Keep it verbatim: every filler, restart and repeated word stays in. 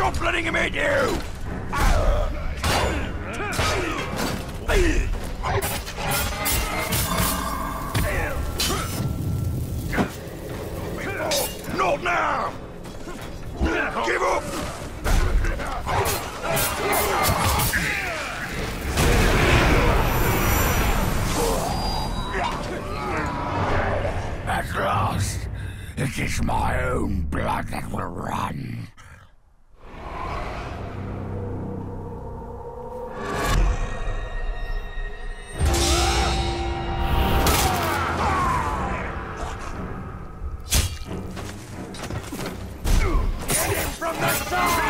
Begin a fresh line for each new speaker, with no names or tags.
Stop letting him hit you! Not now! Give up! At last, it is my own blood that will run. Get him from the side!